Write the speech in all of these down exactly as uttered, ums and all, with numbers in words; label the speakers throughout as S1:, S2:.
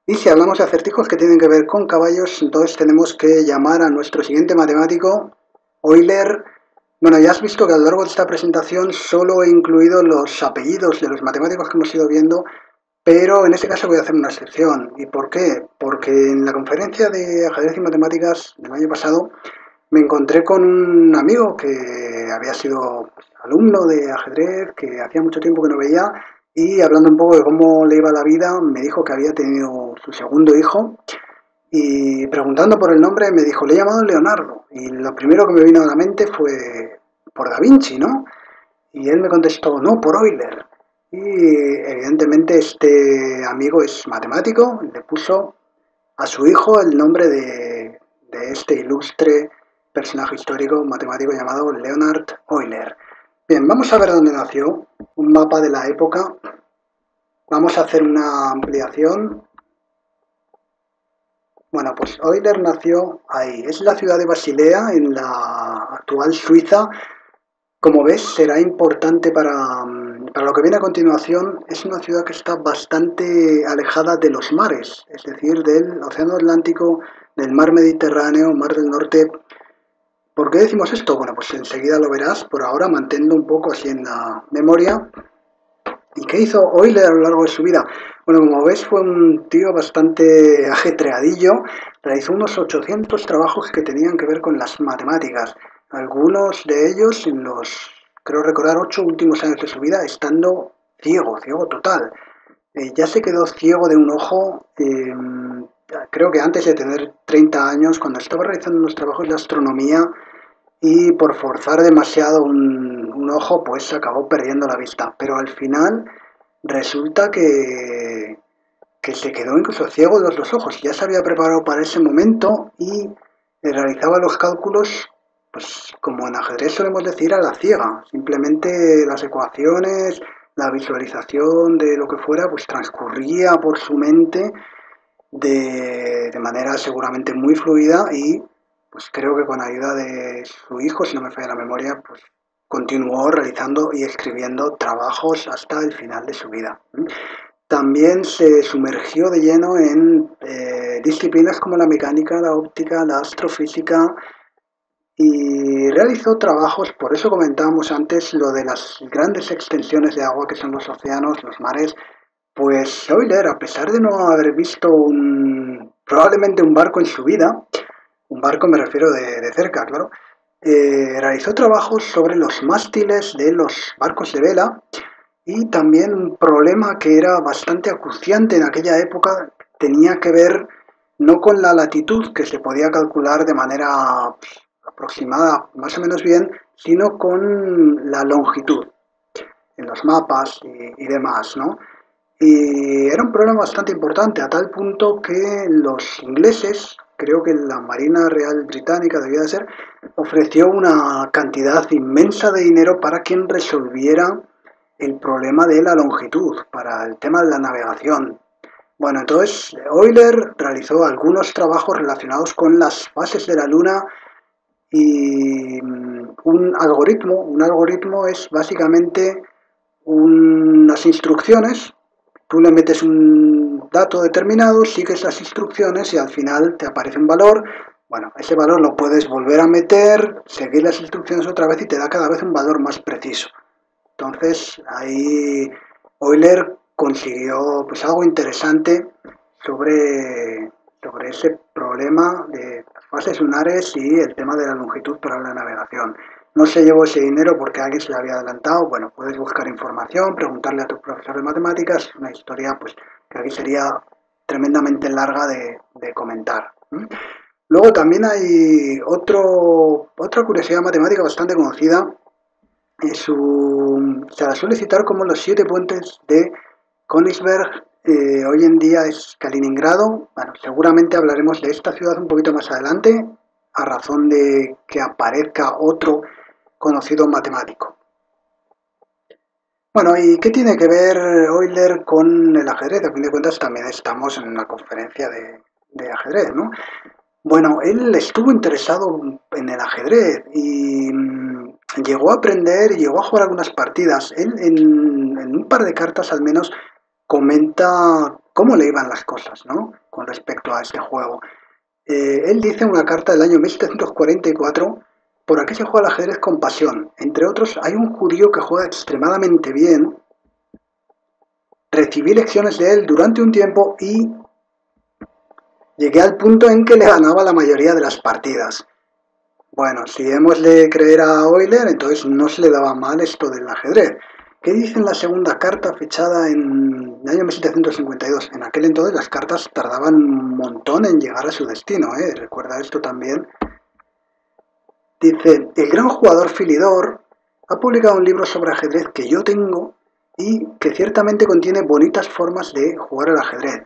S1: Y si hablamos de acertijos que tienen que ver con caballos, entonces tenemos que llamar a nuestro siguiente matemático, Euler. Bueno, ya has visto que a lo largo de esta presentación solo he incluido los apellidos de los matemáticos que hemos ido viendo, pero en este caso voy a hacer una excepción. ¿Y por qué? Porque en la conferencia de ajedrez y matemáticas del año pasado me encontré con un amigo que había sido alumno de ajedrez, que hacía mucho tiempo que no veía, y hablando un poco de cómo le iba la vida, me dijo que había tenido su segundo hijo, y preguntando por el nombre me dijo, le he llamado Leonardo, y lo primero que me vino a la mente fue por Da Vinci, ¿no? Y él me contestó, no, por Euler. Y evidentemente este amigo es matemático, le puso a su hijo el nombre de, de este ilustre personaje histórico matemático llamado Leonhard Euler. Bien, vamos a ver dónde nació, un mapa de la época. Vamos a hacer una ampliación. Bueno, pues Euler nació ahí. Es la ciudad de Basilea, en la actual Suiza. Como ves, será importante para, para lo que viene a continuación. Es una ciudad que está bastante alejada de los mares, es decir, del Océano Atlántico, del Mar Mediterráneo, Mar del Norte. ¿Por qué decimos esto? Bueno, pues enseguida lo verás. Por ahora manténlo un poco así en la memoria. ¿Y qué hizo Euler a lo largo de su vida? Bueno, como ves, fue un tío bastante ajetreadillo. Realizó unos ochocientos trabajos que tenían que ver con las matemáticas. Algunos de ellos en los, creo recordar, ocho últimos años de su vida, estando ciego, ciego total. Eh, ya se quedó ciego de un ojo, eh, creo que antes de tener treinta años, cuando estaba realizando unos trabajos de astronomía, y por forzar demasiado un, un ojo, pues acabó perdiendo la vista. Pero al final resulta que, que se quedó incluso ciego de los dos ojos. Ya se había preparado para ese momento y realizaba los cálculos, pues como en ajedrez solemos decir, a la ciega. Simplemente las ecuaciones, la visualización de lo que fuera, pues transcurría por su mente de, de manera seguramente muy fluida y pues creo que con ayuda de su hijo, si no me falla la memoria, pues continuó realizando y escribiendo trabajos hasta el final de su vida. También se sumergió de lleno en eh, disciplinas como la mecánica, la óptica, la astrofísica y realizó trabajos, por eso comentábamos antes lo de las grandes extensiones de agua que son los océanos, los mares. Pues Euler, a pesar de no haber visto un, probablemente un barco en su vida, un barco me refiero de, de cerca, claro, eh, realizó trabajos sobre los mástiles de los barcos de vela y también un problema que era bastante acuciante en aquella época tenía que ver no con la latitud, que se podía calcular de manera pues, aproximada más o menos bien, sino con la longitud en los mapas y, y demás, ¿no? Y era un problema bastante importante, a tal punto que los ingleses, creo que la Marina Real Británica debía de ser, ofreció una cantidad inmensa de dinero para quien resolviera el problema de la longitud, para el tema de la navegación. Bueno, entonces Euler realizó algunos trabajos relacionados con las fases de la Luna y mm, un algoritmo. Un algoritmo es básicamente unas instrucciones. Tú le metes un dato determinado, sigues las instrucciones y al final te aparece un valor. Bueno, ese valor lo puedes volver a meter, seguir las instrucciones otra vez y te da cada vez un valor más preciso. Entonces, ahí Euler consiguió pues algo interesante sobre, sobre ese problema de las fases lunares y el tema de la longitud para la navegación. No se llevó ese dinero porque alguien se le había adelantado. Bueno, puedes buscar información, preguntarle a tu profesor de matemáticas, una historia pues que aquí sería tremendamente larga de, de comentar. Luego también hay otro, otra curiosidad matemática bastante conocida. Es su, se la suele citar como los siete puentes de Königsberg. Eh, hoy en día es Kaliningrado. Bueno, seguramente hablaremos de esta ciudad un poquito más adelante, a razón de que aparezca otro conocido matemático. Bueno, ¿y qué tiene que ver Euler con el ajedrez? A fin de cuentas también estamos en una conferencia de, de ajedrez, ¿no? Bueno, él estuvo interesado en el ajedrez y mm, llegó a aprender y llegó a jugar algunas partidas. Él en, en un par de cartas al menos comenta cómo le iban las cosas, ¿no? Con respecto a este juego. Eh, él dice en una carta del año mil setecientos cuarenta y cuatro, por aquí se juega el ajedrez con pasión. Entre otros, hay un judío que juega extremadamente bien. Recibí lecciones de él durante un tiempo y llegué al punto en que le ganaba la mayoría de las partidas. Bueno, si hemos de creer a Euler, entonces no se le daba mal esto del ajedrez. ¿Qué dice en la segunda carta fechada en el año mil setecientos cincuenta y dos? En aquel entonces las cartas tardaban un montón en llegar a su destino, ¿eh? Recuerda esto también. Dice, el gran jugador Philidor ha publicado un libro sobre ajedrez que yo tengo y que ciertamente contiene bonitas formas de jugar al ajedrez.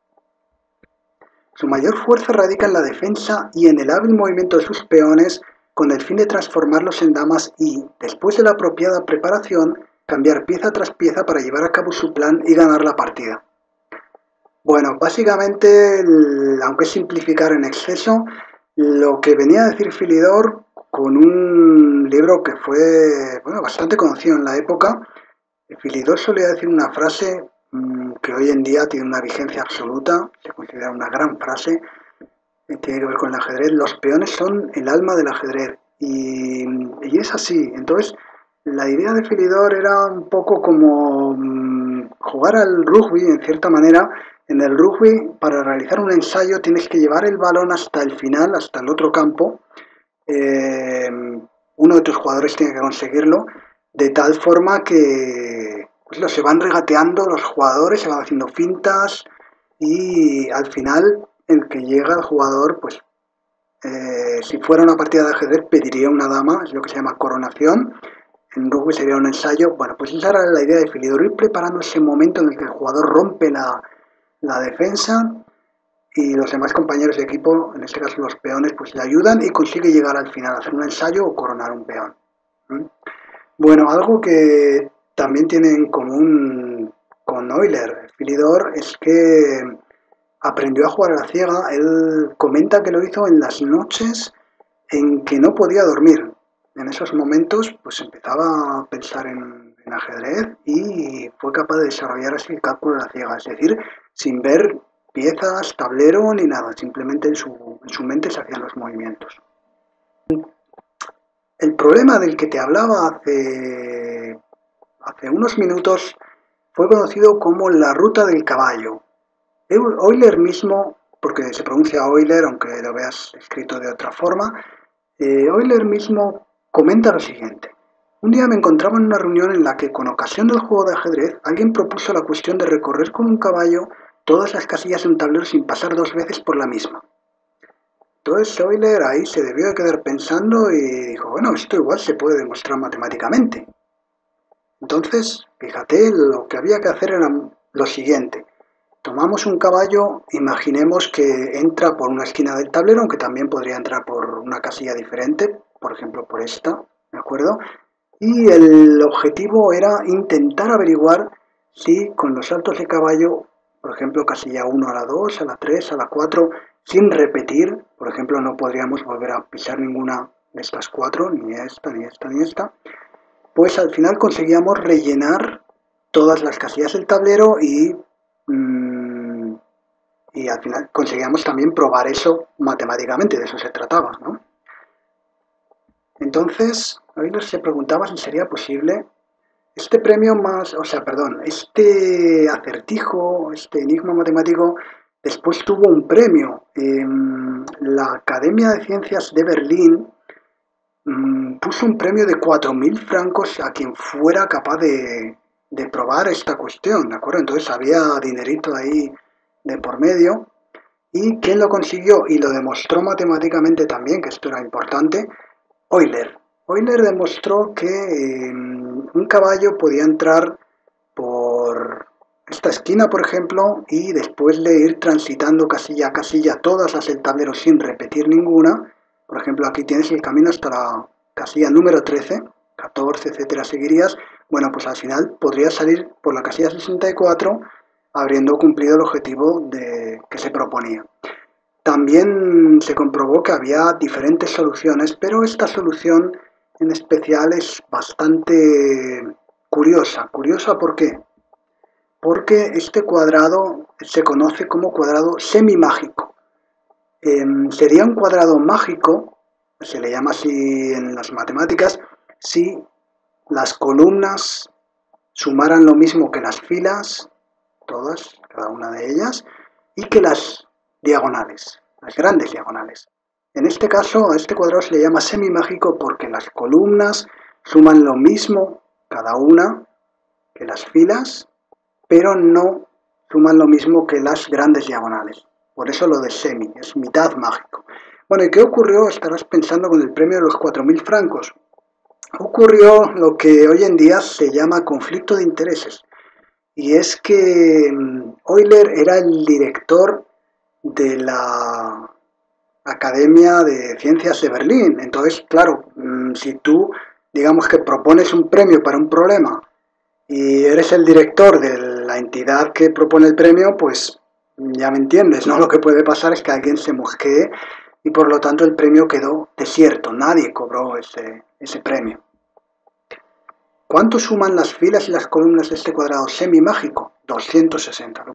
S1: Su mayor fuerza radica en la defensa y en el hábil movimiento de sus peones con el fin de transformarlos en damas y, después de la apropiada preparación, cambiar pieza tras pieza para llevar a cabo su plan y ganar la partida. Bueno, básicamente, aunque es simplificar en exceso, lo que venía a decir Philidor con un libro que fue bueno, bastante conocido en la época. Philidor solía decir una frase mmm, que hoy en día tiene una vigencia absoluta, se considera una gran frase, que tiene que ver con el ajedrez. Los peones son el alma del ajedrez y, y es así. Entonces, la idea de Philidor era un poco como mmm, jugar al rugby en cierta manera. En el rugby, para realizar un ensayo, tienes que llevar el balón hasta el final, hasta el otro campo. Eh, uno de tus jugadores tiene que conseguirlo, de tal forma que pues, se van regateando los jugadores, se van haciendo fintas y al final el que llega el jugador, pues eh, si fuera una partida de ajedrez pediría una dama, es lo que se llama coronación. En rugby sería un ensayo. Bueno, pues esa era la idea de Philidor, ir preparando ese momento en el que el jugador rompe la, la defensa y los demás compañeros de equipo, en este caso los peones, pues le ayudan y consigue llegar al final, hacer un ensayo o coronar un peón. ¿Mm? Bueno, algo que también tiene en común con Euler, Philidor, es que aprendió a jugar a la ciega. Él comenta que lo hizo en las noches en que no podía dormir. En esos momentos, pues empezaba a pensar en, en ajedrez y fue capaz de desarrollar así el cálculo a la ciega, es decir, sin ver piezas, tablero ni nada, simplemente en su, en su mente se hacían los movimientos. El problema del que te hablaba hace, hace unos minutos fue conocido como la ruta del caballo. Euler mismo, porque se pronuncia Euler, aunque lo veas escrito de otra forma, eh, Euler mismo comenta lo siguiente. Un día me encontraba en una reunión en la que, con ocasión del juego de ajedrez, alguien propuso la cuestión de recorrer con un caballo todas las casillas de un tablero sin pasar dos veces por la misma. Entonces Euler ahí se debió de quedar pensando y dijo, bueno, esto igual se puede demostrar matemáticamente. Entonces, fíjate, lo que había que hacer era lo siguiente. Tomamos un caballo, imaginemos que entra por una esquina del tablero, aunque también podría entrar por una casilla diferente, por ejemplo por esta, ¿de acuerdo? Y el objetivo era intentar averiguar si con los saltos de caballo, por ejemplo casilla uno a la dos, a la tres, a la cuatro, sin repetir, por ejemplo no podríamos volver a pisar ninguna de estas cuatro, ni esta, ni esta, ni esta, pues al final conseguíamos rellenar todas las casillas del tablero y, mmm, y al final conseguíamos también probar eso matemáticamente, de eso se trataba, ¿no? Entonces, Euler se preguntaba si sería posible este premio más, o sea, perdón, este acertijo, este enigma matemático, después tuvo un premio. Eh, la Academia de Ciencias de Berlín mmm, puso un premio de cuatro mil francos a quien fuera capaz de, de probar esta cuestión, ¿de acuerdo? Entonces había dinerito ahí de por medio. ¿Y quién lo consiguió? Y lo demostró matemáticamente también, que esto era importante, Euler. Euler demostró que eh, un caballo podía entrar por esta esquina, por ejemplo, y después de ir transitando casilla a casilla todas las del tablero sin repetir ninguna. Por ejemplo, aquí tienes el camino hasta la casilla número trece, catorce, etcétera, seguirías. Bueno, pues al final podrías salir por la casilla sesenta y cuatro habiendo cumplido el objetivo de, que se proponía. También se comprobó que había diferentes soluciones, pero esta solución en especial es bastante curiosa. ¿Curiosa por qué? porque este cuadrado se conoce como cuadrado semimágico. Eh, sería un cuadrado mágico, se le llama así en las matemáticas, si las columnas sumaran lo mismo que las filas, todas, cada una de ellas, y que las diagonales, las grandes diagonales. En este caso, a este cuadrado se le llama semimágico porque las columnas suman lo mismo cada una que las filas, pero no suman lo mismo que las grandes diagonales. Por eso lo de semi, es mitad mágico. Bueno, ¿y qué ocurrió? Estarás pensando con el premio de los cuatro mil francos. Ocurrió lo que hoy en día se llama conflicto de intereses. Y es que Euler era el director de la Academia de Ciencias de Berlín. Entonces, claro, si tú, digamos que propones un premio para un problema y eres el director de la entidad que propone el premio, pues ya me entiendes, ¿no? Lo que puede pasar es que alguien se mosquee y por lo tanto el premio quedó desierto, nadie cobró ese, ese premio. ¿Cuánto suman las filas y las columnas de este cuadrado semimágico? doscientos sesenta.